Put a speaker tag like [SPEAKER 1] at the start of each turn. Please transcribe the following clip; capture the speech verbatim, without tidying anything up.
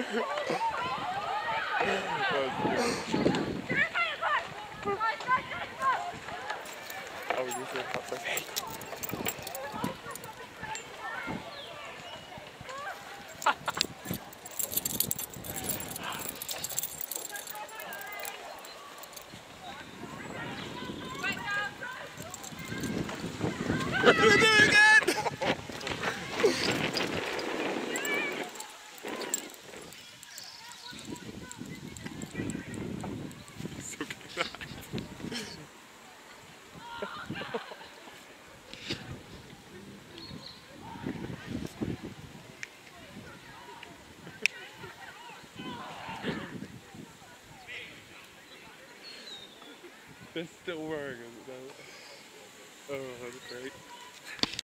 [SPEAKER 1] Oh, you feel hot perfect. We're gonna do it again! So good. It's still working. Oh, that's great.